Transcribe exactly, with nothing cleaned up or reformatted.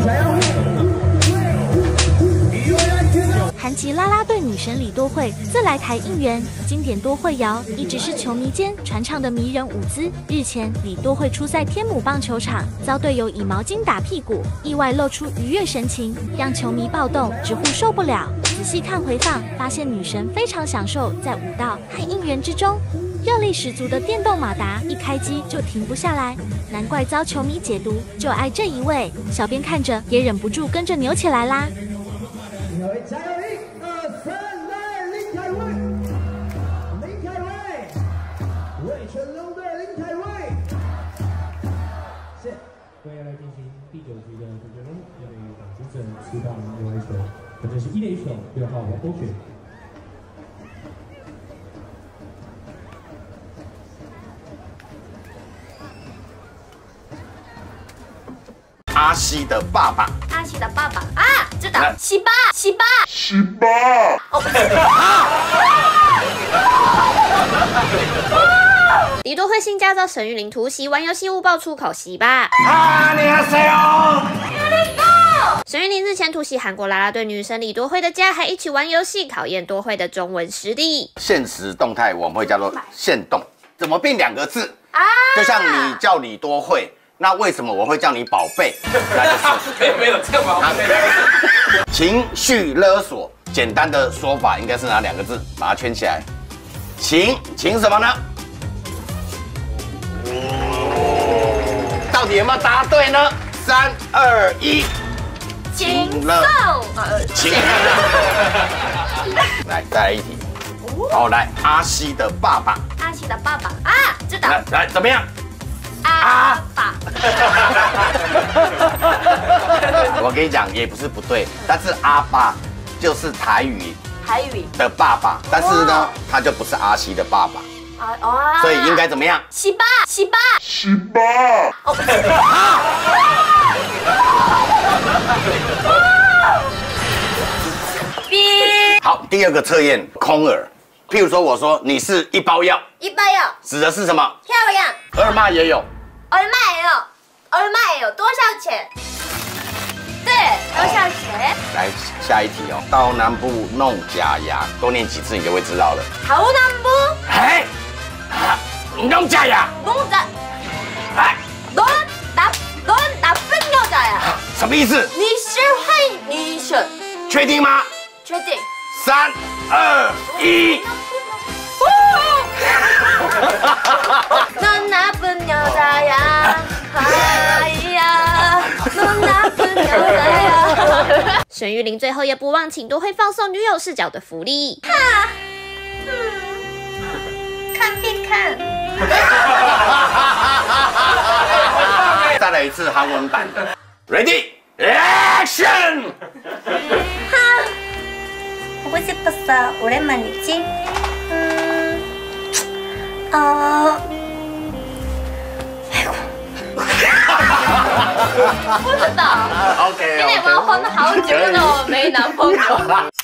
韩籍啦啦队女神李多慧自来台应援，经典多慧谣一直是球迷间传唱的迷人舞姿。日前，李多慧出赛天母棒球场，遭队友以毛巾打屁股，意外露出愉悦神情，让球迷暴动，直呼受不了。仔细看回放，发现女神非常享受在舞蹈和应援之中。 热力十足的电动马达一开机就停不下来，难怪遭球迷解读就爱这一位。小编看着也忍不住跟着扭起来啦！ 加油！一、二、三，来林凯威，林凯威，魏全龙队林凯威。谢。接下来进行第九局的主角人，要由党主审出棒另外一球，分别是一垒手六号王东选。 阿西的爸爸， 阿西的爸爸啊，知道，西巴，西巴， 西巴， 哦，不是。李多慧新驾照沈玉琳突袭，玩游戏误爆出口西巴。 啊，你好谁哦？ 沈玉琳日前突袭韩国啦啦队女神李多慧的家，还一起玩游戏，考验多慧的中文实力。 现实动态我们会叫做现动，怎么变两个字啊？就像你叫李多慧。 那为什么我会叫你宝贝？那就是没有这个毛病。 情绪勒索，简单的说法应该是哪两个字？把它圈起来。情情什么呢？到底有没有答对呢？三二一， 情勒情。来，再来一题。好，来阿西的爸爸。 阿西的爸爸啊，知道。 来，来怎么样？ 阿爸， 我跟你讲，也不是不对，但是阿爸就是台语台语的爸爸，但是呢，他就不是阿西的爸爸啊哦， 所以应该怎么样？ 西巴，西巴， 西巴。哦，好，第二个测验空耳，譬如说我说你是一包药， 一包药指的是什么？ 漂亮。 二妈也有。 얼마예요？ 얼마예요？ 多少钱？对，多少钱？ 来下一题哦。到南部弄假牙，多念几次你就会知道了。 到南部？ 哎，弄假牙。 弄假？哎，넌나넌나쁜여자야。 什么意思？ 你是坏女生。 确定吗？ 确定。 三二一。 넌 나쁜 여자야, 하이야, 넌 나쁜 여자야。沈玉琳最后也不忘请多慧放送女友视角的福利。哈，嗯，看必看。 再来一次韩文版的 ，Ready Action。 하, 보고 싶었어. 오랜만이지? 음, 어, 아이고. 不知道。 OK。 因为我混了好久了，没男朋友。